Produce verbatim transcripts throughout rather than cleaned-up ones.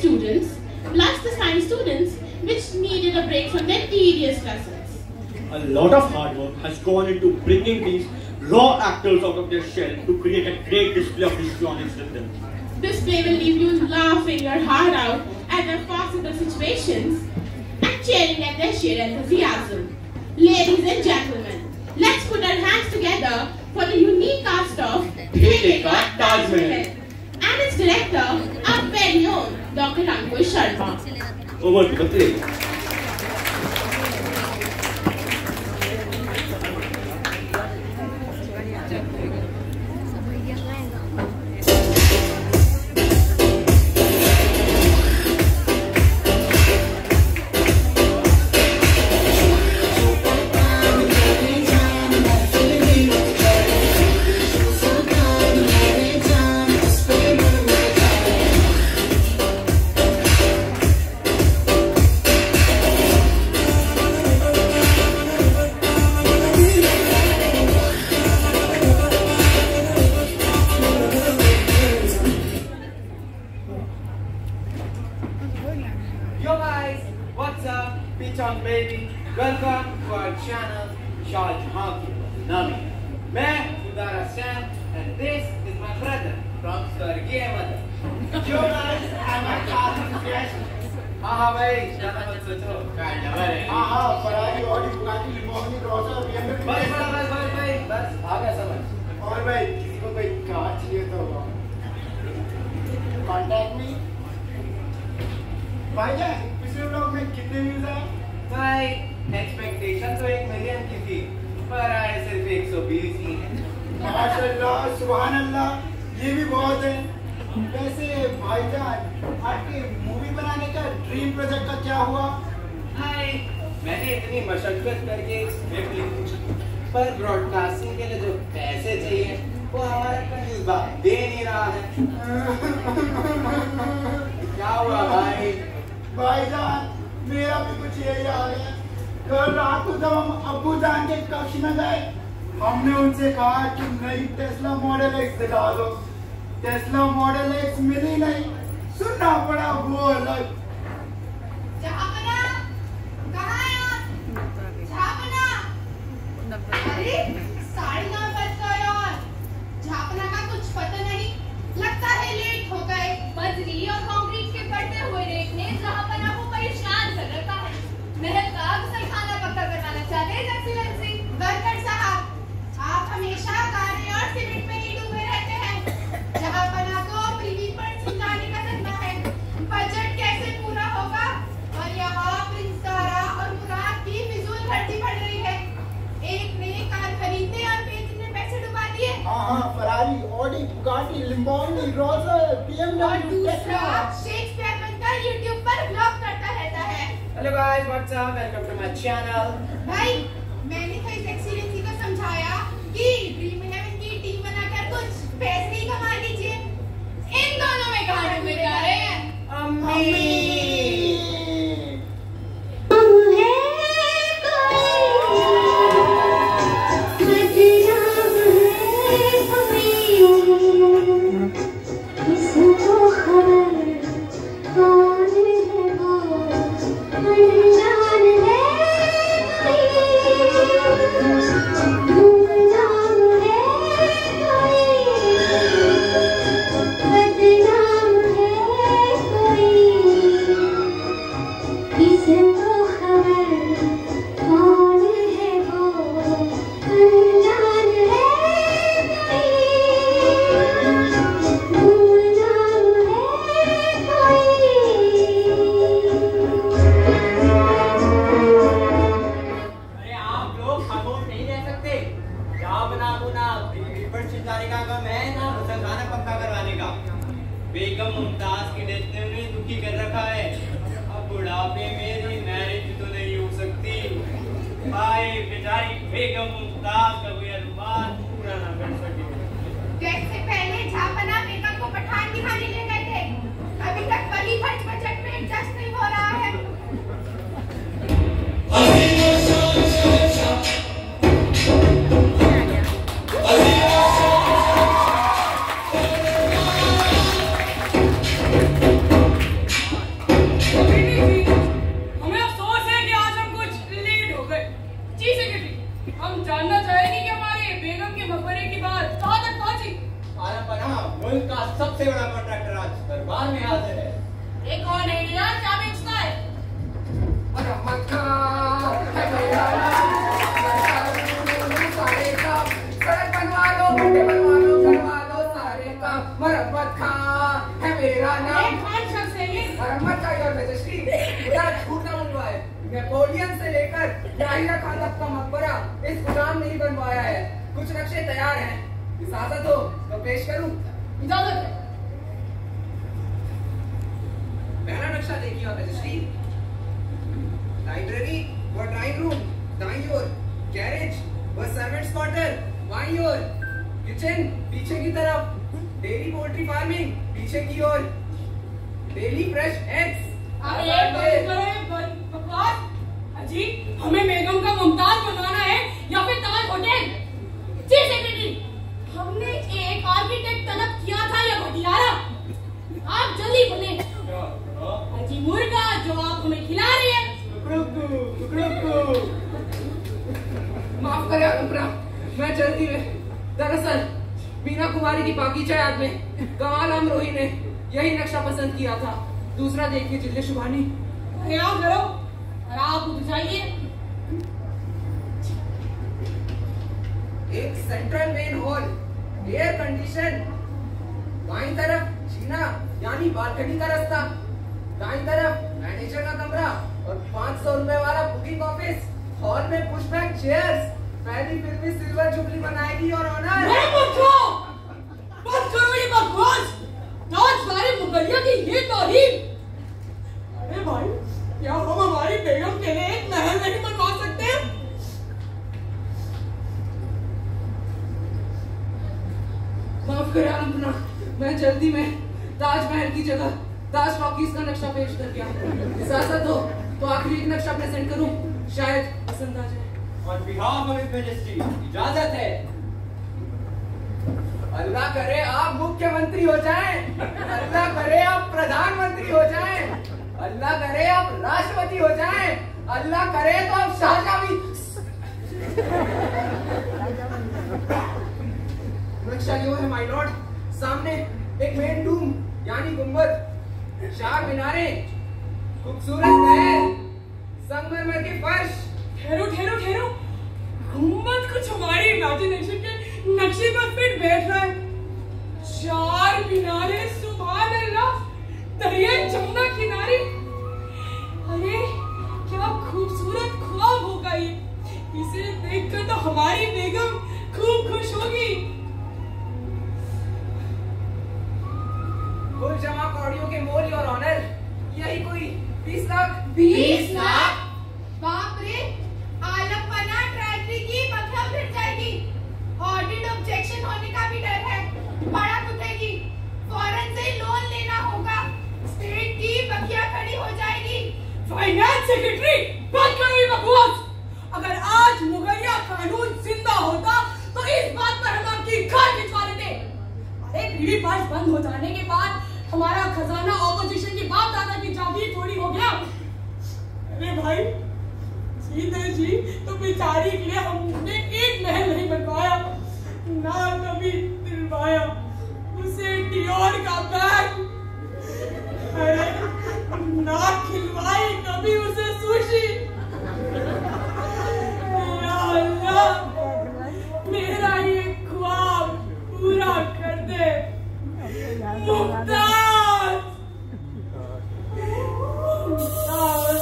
students, plus the science students, which needed a break from their tedious lessons. A lot of hard work has gone into bringing these raw actors out of their shell to create a great display of histrionics with them. This play will leave you laughing your heart out at their farcical situations and cheering at their sheer enthusiasm. Ladies and gentlemen, let's put our hands together for the unique cast of Dekha Taj Mahal and its director, our very own Doctor Ankush Sharma. Over to the play. Yo guys, what's up? Pichon baby. Welcome to our channel, Shah Jahan Ki Nami. मैं Udara Sam and this is my brother from Swargiya Mother. Yo guys, I'm a class guest. हाँ हाँ भाई, ज़्यादा मत सोचो. काय number है? हाँ हाँ, पराई और बुगाटी लिमोनी क्रॉसर बीएमडब्ल्यू. बस बस बस बस भाई, बस आ गया समझ. और भाई किसी को कोई कार चाहिए तो कॉन्टैक्ट मी. भाई जान, पिछले व्लॉग में कितने व्यूज आए? भाई एक्सपेक्टेशन तो एक मिलियन की थी, पर आए सिर्फ एक सौ बीस ही हैं। माशाल्लाह, सुभान अल्लाह, ये भी बहुत है। वैसे भाईजान, आपके मूवी बनाने का ड्रीम प्रोजेक्ट का क्या हुआ? भाई मैंने इतनी मशक्कत करके एक स्क्रिप्ट लिखी, पर ब्रॉडकास्टिंग के लिए जो पैसे चाहिए वो हमारा कंजूस दे नहीं रहा है। क्या हुआ भाई? भाईजान, मेरा भी कुछ यही हाल है। कल रात को जब हम अब्बू जान के कक्ष में गए, हमने उनसे कहा कि नई टेस्ला मॉडल एक्स दिखा दो। टेस्ला मॉडल एक्स मिली नहीं, सुनना पड़ा वो अलग। जहापना, कहाँ है आप? जहापना, अरे साढ़े नौ बज गए और जहापना का कुछ पता नहीं, लगता है लेट हो गए। बजरी और कंक्रीट के बढ़ते हुए रेट ने जहापना को परेशान कर रखा है। महल का अक्सर खाना पक्का करवाना चाहते हैं एक्सीलेंसी। वर्कर साहब, आप हमेशा कारे और सीमेंट में ही डूबे रहते हैं। जहापना को पृथ्वी पर छिंदाने का धंधा है। बजट कैसे पूरा होगा? और यहाँ प्रिंस तारा और मुराद की फिजूल खर्ची बढ़ रही है। एक ने कार खरीदने और बेचने पैसे डुबा दिए। हाँ हाँ, Ferrari, Audi, Bugatti, Lamborghini, Rolls, BMW, Tesla. Shakespeare बनकर यूट्यूब पर ब्लॉग करता रहता है। Hello guys, what's up? Welcome to my channel. भाई, मैंने तो इस एक्सीलेंसी को समझाया कि ड्रीम इलेवन की टीम बनाकर कुछ पैसे ही कमा लीजिए। इन दोनों में कहां डूबे जा रहे हैं? अम्मी। बेगम मुमताज की डेथ ने उन्हें दुखी कर रखा है। अब बुढ़ापे में भी मैरिज तो नहीं हो सकती। भाई बेचारी बेगम मुमताज का कोई अरमान पूरा ना कर सके। जैसे पहले जहापना बेगम को पठान दिखाने ले गए थे, अभी तक वही खर्च बजट में एडजस्ट नहीं हो रहा है। एक और नहीं यार, क्या बेचता है? मरम्मत का है मेरा नाम, सारे काम सड़क बनवा लो, गड्ढे बनवा लो, करवा लो सारे काम। मरम्मत का है मेरा नाम। कौन शख्स है ये? मरम्मत का योर मेजेस्टी, उधर झूठ ना बुलवाए। नेपोलियन से लेकर जाहिरा खान तक का मकबरा इस गुलाम ने ही बनवाया है। कुछ नक्शे तैयार हैं, इजाजत हो तो पेश करूं? इजाजत है। पहला नक्शा देखिए योर मेजेस्टी। लाइब्रेरी व ड्राइंग रूम दाईं ओर, गैरेज व सर्वेंट्स क्वार्टर बाईं ओर, किचन पीछे की तरफ, डेयरी पोल्ट्री फार्मिंग पीछे की ओर, डेली फ्रेश एग्स। बकवास अजी, हमें बेगम का मुमताज बनवाना है या फिर ताज होटल? जी सेक्रेटरी, हमने एक आर्किटेक्ट तलब किया था या भटियारा? आप जल्दी बोले। अजी मुर्गा जो आप हमें खिला रही है। माफ करें अनुप्रा, मैं जल्दी में। दरअसल मीना कुमारी की बागीचा याद में कमाल अमरोही ने यही नक्शा पसंद किया था। दूसरा देखिए जिल्ले शुभानी। क्या करो और आप उठ जाइए। एक central main hall, air condition, बाईं तरफ जीना यानी बालकनी का रास्ता, दाईं तरफ मैनेजर का कमरा और पाँच सौ रुपए वाला बुकिंग ऑफिस। हॉल में पुशबैक चेयर्स। पहली फिल्मी सिल्वर जुबली बनाएगी और ऑनर। बस करो ये बकवास। ताजदारे मुगलिया की ये तौहीन। अरे भाई, क्या हम हमारी बेगम के लिए एक महल नहीं बनवा सकते? माफ करें अनुपना, मैं जल्दी में ताजमहल की जगह ताज टॉकीज का नक्शा पेश कर गया। इजाजत हो तो आखिरी एक नक्शा प्रेजेंट करूं, शायद पसंद आ जाए। On behalf of His Majesty, इजाजत है। अल्लाह करे आप मुख्यमंत्री हो जाएं, अल्लाह करे आप प्रधानमंत्री हो जाएं, अल्लाह करे आप राष्ट्रपति हो जाएं, अल्लाह करे तो आप शाहजहां भी। नक्शा यो है माय लॉर्ड। सामने एक मेन डूम यानी गुंबद, चार मीनारे, खूबसूरत महल, संगमरमर के फर्श। ठहरो ठहरो ठहरो, गुम्बद कुछ हमारी इमेजिनेशन के नक्शे पर फिट बैठ रहा है। चार मीनारे, सुभान अल्लाह, दरिया जमुना किनारे। अरे क्या खूबसूरत ख्वाब होगा ये। इसे देखकर तो हमारी बेगम खूब खुश होगी। कुल जमा कौड़ियों के मोल और ऑनर यही कोई बीस लाख। बीस लाख? बाप रे, आलमपना ट्रेजरी की मतलब फिर जाएगी। ऑडिट ऑब्जेक्शन होने का भी डर है। बड़ा कुतेगी, फौरन से लोन लेना होगा। स्टेट की बकिया खड़ी हो जाएगी। फाइनेंस सेक्रेटरी, बंद करो ये बकवास। अगर आज मुगलिया कानून जिंदा होता तो इस बात पर हम आपकी खाल खिंचवा देते। अरे बीवी पास बंद हो जाने के बाद हमारा खजाना ऑपोजिशन की बाप दादा की जागीर थोड़ी हो गया। अरे भाई, सीधे जी तो बेचारी के लिए हमने एक महल नहीं बनवाया, ना कभी दिलवाया उसे डियोर का बैग, अरे ना खिलवाई कभी उसे सुशी। या अल्लाह, मेरा ये ख्वाब पूरा कर दे। मुमताज, मुमताज।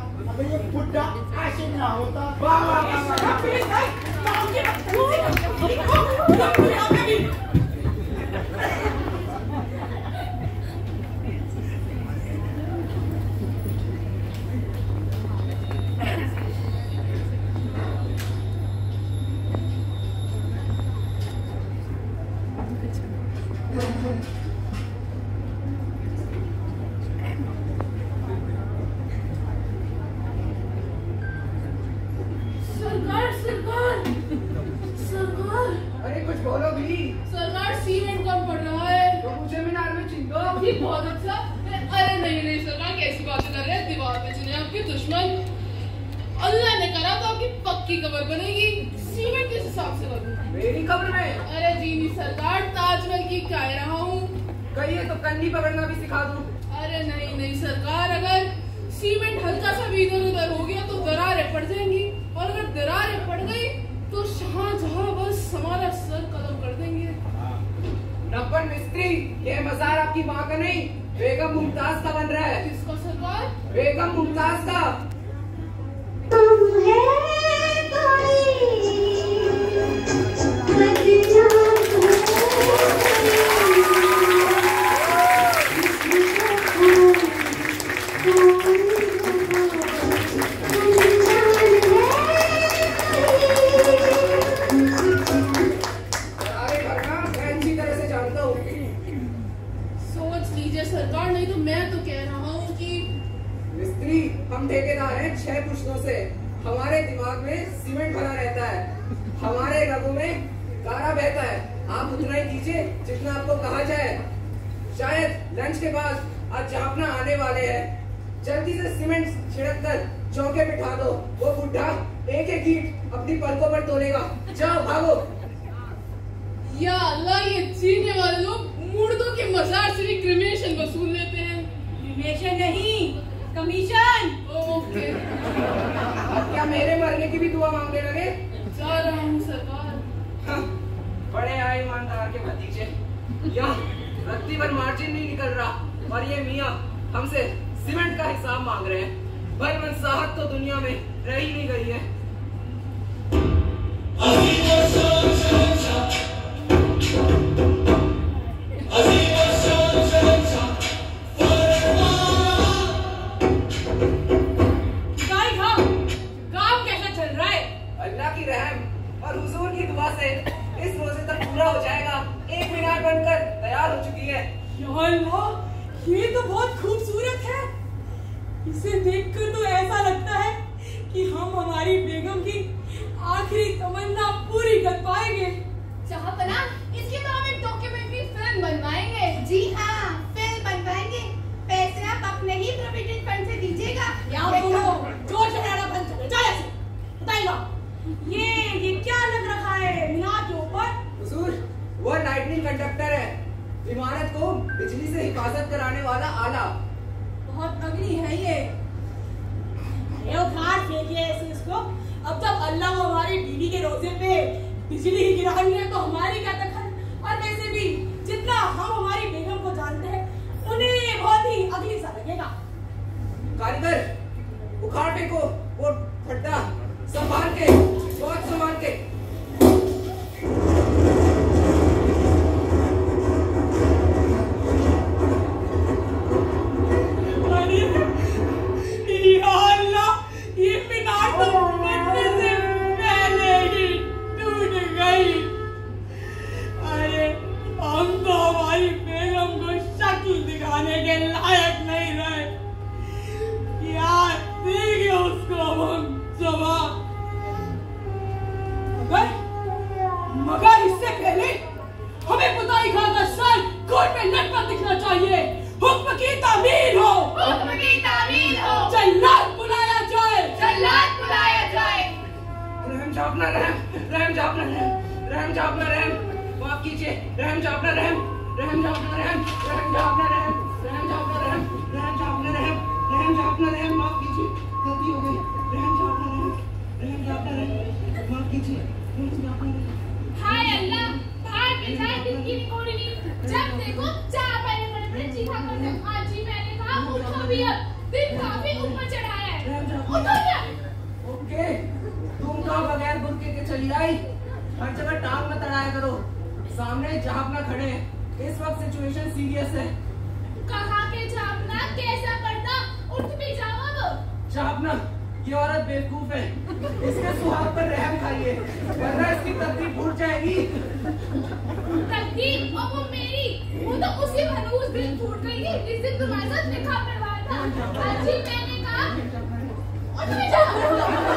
अबे ये बुड्ढा ऐसे ना होता। वाह वाह वाह सरकार सरकार सरकार अरे कुछ बोलो भी। सरकार सीमेंट कम पड़ रहा है। तो मुझे मीनार में चिन दो। ये बहुत अच्छा। अरे नहीं नहीं सरकार कैसी बातें कर रहे हैं, दीवार पे चुने आपके दुश्मन। अल्लाह ने करा तो आपकी पक्की कब्र बनेगी। सीमेंट किस हिसाब से करूं? मेरी कब्र में? अरे जी नहीं सरकार, ताजमहल की कह रहा हूँ। कहिए तो कन्नी पकड़ना भी सिखा दूं। अरे नहीं नहीं सरकार, अगर सीमेंट हल्का सा भी इधर उधर हो गया तो दरारें पड़ जाएंगी, और अगर दरारें पड़ गई तो शाहजहां बस हमारा सर कदम कर देंगे। नब्बन मिस्त्री, ये मजार आपकी माँ का नहीं, बेगम मुमताज का बन रहा है। किसका सरकार? बेगम मुमताज का। सरकार नहीं तो मैं तो कह रहा हूँ कि मिस्त्री, हम ठेकेदार हैं छह पुश्तों से। हमारे दिमाग में सीमेंट भरा रहता है, हमारे रगों में गारा बहता है। आप उतना ही कीजिए जितना आपको कहा जाए। शायद लंच के बाद आज जापना आने वाले हैं। जल्दी से सीमेंट छिड़क कर चौके बिठा दो। वो बुढ़ा एक एक ईंट अपनी पलकों पर तोलेगा। जाओ भागो। या अल्लाह, ये जीने वाले लोग मुर्दों के मजार से भी क्रिमेशन वसूल लेते हैं। क्रिमेशन नहीं, कमीशन। ओके। अब क्या मेरे मरने की भी दुआ मांगने लगे? जा रहा हूँ सरकार। हाँ, बड़े आए ईमानदार के भतीजे। यहाँ रत्ती भर मार्जिन नहीं निकल रहा और ये मियाँ हमसे सीमेंट का हिसाब मांग रहे हैं। भाई मनसाहत तो दुनिया में रह ही नहीं गई है। अल्लाह की रहम और हुजूर की दुआ से इस रोजे तक पूरा हो जाएगा। एक मीनार बनकर तैयार हो चुकी है। या अल्लाह, ये तो बहुत खूबसूरत है। इसे देखकर तो ऐसा लगता है कि हम हमारी बेगम की आखिरी तमन्ना पूरी कर पाएंगे। जहाँपना, इसकी तो हम एक डॉक्यूमेंट्री फिल्म बनवाएंगे। जी हाँ, फिल्म बनवाएंगे। पैसे आप अपने ही प्रोविडेंट फंड से दीजिएगा। जोर से मेरा बंद कर दे। ऐसे बताइएगा, ये ये क्या लग रखा है मीनार के ऊपर? हुजूर, वो लाइटनिंग कंडक्टर है, इमारत को बिजली से हिफाजत कराने वाला आला। बहुत अग्नि है ये। ये उखाड़ फेंकिए ऐसे इसको। अब जब अल्लाह को हमारी बीवी के रोजे पे बिजली ही गिरानी है तो हमारी क्या दखल? और वैसे भी जितना हम हमारी बेगम को जानते हैं उन्हें बहुत ही अगली सा लगेगा। कारीगर, उखाड़ फेंको वो फट्टा, संभाल के, बहुत संभाल के। या अल्लाह, ये मीनार तो बनने से पहले ही टूट गई। अरे हम तो हमारी बेगम को शक्ल दिखाने के लायक नहीं रहे। यार देंगे उसको हम जवाब। मगर मगर इससे पहले हमें पुताई खां का सर कोर्ट में लटका दिखना चाहिए। हुक्म की तामील हो, हुक्म की तामील हो। जल्लाद बुलाया जाए, जल्लाद बुलाया जाए। रहम जापना रहम, रहम जापना रहम, रहम जापना रहम, माफ कीजिए। रहम जापना रहम, रहम जापना रहम, रहम जापना रहम, रहम जापना रहम, रहम जापना रहम, रहम जापना रहम, माफ कीजिए, गलती हो गई। रहम जापना रहम, रहम जापना रहम, माफ कीजिए, रहम जापना रहम। हाय अल्लाह, बाहर के चाय दिन की निकोड़ी नहीं। जब देखो चाय पहले पड़े चीखा करते। आज ही मैंने कहा उठो भी अब, दिन काफी ऊपर चढ़ाया है। चिल्लाई, हर जगह टांग मत अड़ाया करो। सामने जहापना खड़े हैं, इस वक्त सिचुएशन सीरियस है। कहाँ के जहापना, कैसा पड़ता, उठ भी जाओ अब। जहापना, ये औरत बेवकूफ है, इसके सुहाग पर रहम खाइए, वरना इसकी तकदीर फूट जाएगी। तकदीर और वो मेरी, वो तो उसी मनहूस दिन फूट गई थी जिस दिन तुम्हारे साथ निकाह करवाया था। आज ही मैंने कहा उठ भी जाओ।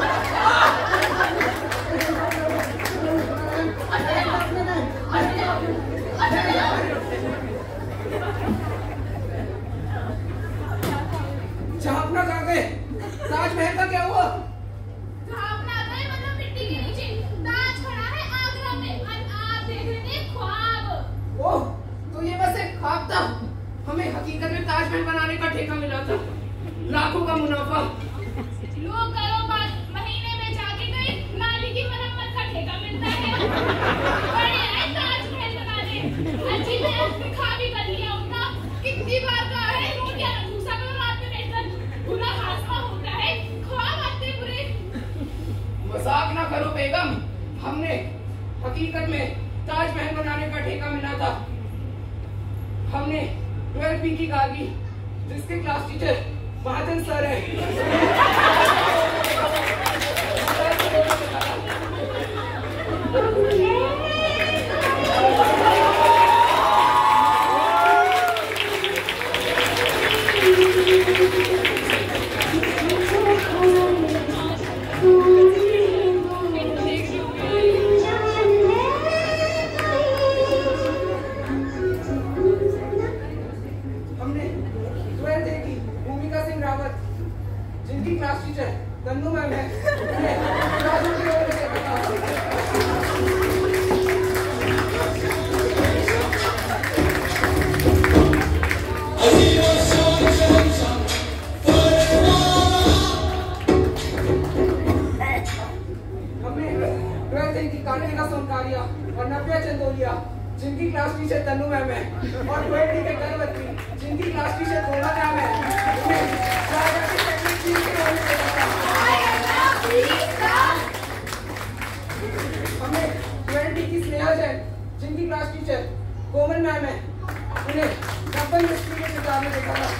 जहापना कहाँ गए? ताजमहल का क्या हुआ? जहापना गए मतलब मिट्टी के नीचे, ताज खड़ा है आगरा में और आप देख रहे थे ख्वाब। ओह, तो ये बस एक ख्वाब था। हमें हकीकत में ताजमहल बनाने का ठेका मिला था, लाखों का मुनाफा। लोग करो बात, महीने में जाके गई नाली की मरम्मत का ठेका मिलता है। बड़े आए ताजमहल बनाने, अच्छी तरह दिखा भी कर लिया उनका। कितनी बार कहा है रोटियां न घुसा करो रात में बैठकर, बुरा हादसा होता है, ख्वाब आते बुरे। मजाक ना करो बेगम, हमने हकीकत में ताजमहल बनाने का ठेका मिला था। हमने ट्वेल्थ बी की गागी, जिसके क्लास टीचर महाजन सर है। जिनकी क्लास टीचर तन्नू मैम है, हमने ट्वेल्थ की काटे का सोनकारिया और नव्या चंदोलिया, जिनकी क्लास टीचर तन्नू मैम है, और ट्वेल्थ के गर्भवती, जिनकी क्लास टीचर गोला मैम है। हमने ट्वेंटी की स्नेहा जैन, जिनकी क्लास टीचर कोमल मैम है, उन्हें डबल मिस्ट्री के किताब में देखा था।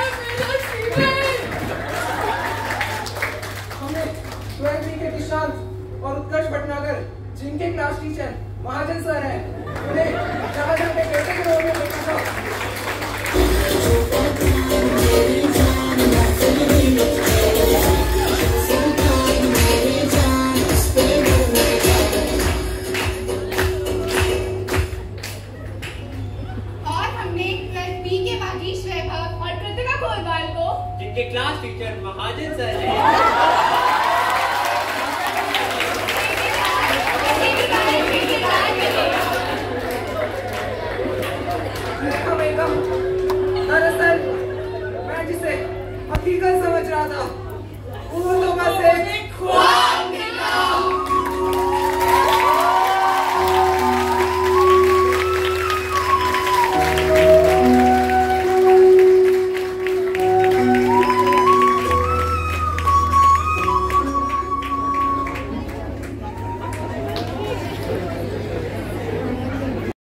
हमने ट्वेल्थ के निशांत और उत्कर्ष भटनागर, जिनके क्लास टीचर महाजन सर है, उन्हें शाहजहां के बेटे के रोल में देखा था। जिनके क्लास टीचर महाजन सर है। दरअसल मैं जिसे हकीकत समझ रहा था, वो तो बस एक ख्वाब